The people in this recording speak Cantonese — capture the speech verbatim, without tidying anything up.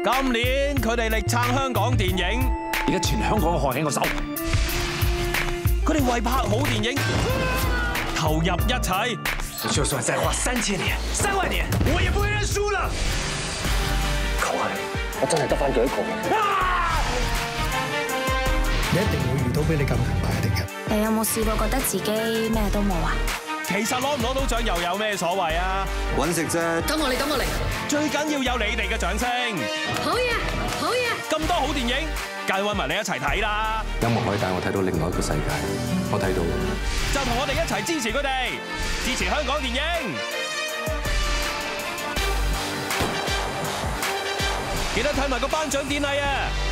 今年佢哋力撐香港電影， 而家全香港都學喺我手。 佢哋為拍好電影投入一切。 就算再花三千年、三萬年，我也不會認輸了。求下你，我真係得翻佢一個。 你一定會遇到比你更強大嘅敵人。 你有冇試過覺得自己咩都冇啊？ 其實攞唔攞到獎又有咩所謂啊？ 揾食啫。 等我嚟，等我嚟。 最緊要有你哋嘅掌聲。 好嘢，好嘢。 咁多好電影，梗係揾埋你一齊睇啦！ 音樂可以帶我睇到另外一個世界，我睇到。 就同我哋一齊支持佢哋，支持香港電影。記得睇埋個頒獎典禮啊！